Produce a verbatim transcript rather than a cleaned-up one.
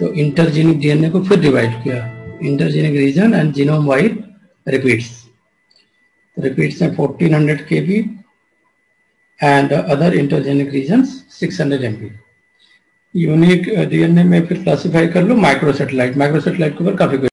तो इंटरजीनिक डीएनए को फिर डिवाइड किया, intergenic region and genome wide repeats, repeats में fourteen hundred KB and other intergenic regions six hundred MB. Unique DNA में फिर क्लासिफाई कर लो माइक्रो सैटेलाइट, माइक्रो सैटेलाइट के ऊपर काफी